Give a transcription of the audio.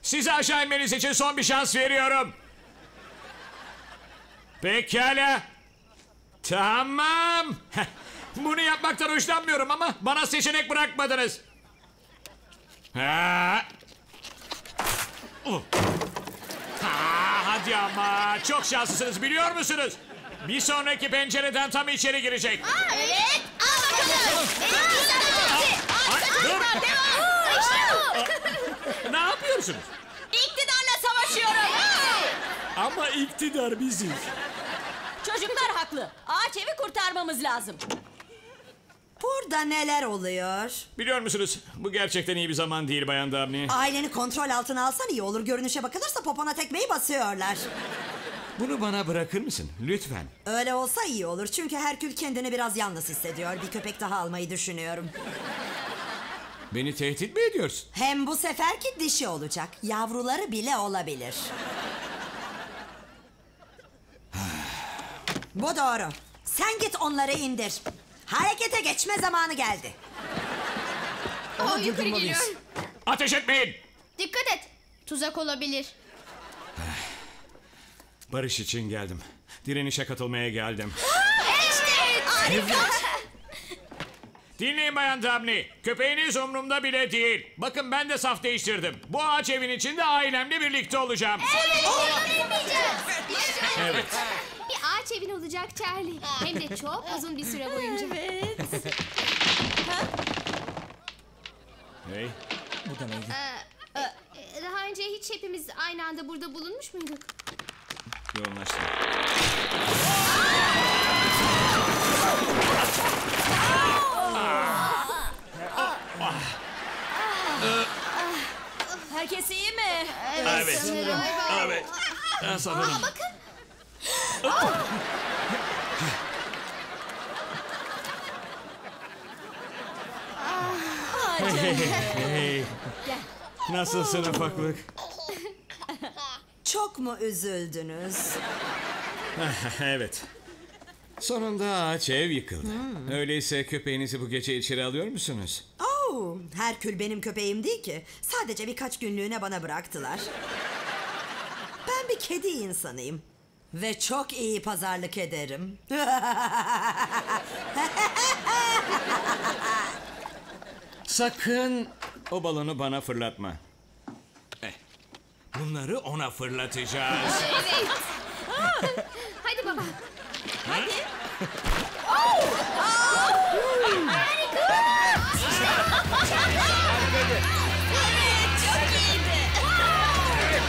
Size aşağı inmeniz için son bir şans veriyorum. Pekala. Tamam. Bunu yapmaktan hoşlanmıyorum ama bana seçenek bırakmadınız. Hadi ama çok şanslısınız, biliyor musunuz? Bir sonraki pencereden tam içeri girecek. Evet. Ne yapıyorsunuz? İktidarla savaşıyorum. Ama iktidar biziz. Çocuklar haklı. Ağaç evi kurtarmamız lazım. Burada neler oluyor? Biliyor musunuz? Bu gerçekten iyi bir zaman değil Bayan Dabney. Aileni kontrol altına alsan iyi olur. Görünüşe bakılırsa popona tekmeyi basıyorlar. Bunu bana bırakır mısın? Lütfen. Öyle olsa iyi olur. Çünkü Herkül kendini biraz yalnız hissediyor. Bir köpek daha almayı düşünüyorum. Beni tehdit mi ediyorsun? Hem bu seferki dişi olacak. Yavruları bile olabilir. Bu doğru. Sen git onları indir. Harekete geçme zamanı geldi. Yukarı geliyor. Ateş etmeyin. Dikkat et. Tuzak olabilir. Barış için geldim. Direnişe katılmaya geldim. Harika. Dinleyin Bayan Dabney. Köpeğiniz umurumda bile değil. Bakın ben de saf değiştirdim. Bu ağaç evin içinde ailemle birlikte olacağım. Evet. Bir ağaç evin olacak Charlie. Hem de çok uzun bir süre boyunca. Evet. Hey. Bu da neydi? Daha önce hiç hepimiz aynı anda burada bulunmuş muyduk? Yoğunlaştım. Herkes iyi mi? Evet. Evet. Sanırım. Bakın. Hey. Nasılsın ufaklık? Çok mu üzüldünüz? Evet. Sonunda ağaç ev yıkıldı. Öyleyse köpeğinizi bu gece içeri alıyor musunuz? Oh, Herkül benim köpeğim değil ki. Sadece birkaç günlüğüne bana bıraktılar. Ben bir kedi insanıyım. Ve çok iyi pazarlık ederim. Sakın o balonu bana fırlatma. Bunları ona fırlatacağız. Hadi baba. Hadi.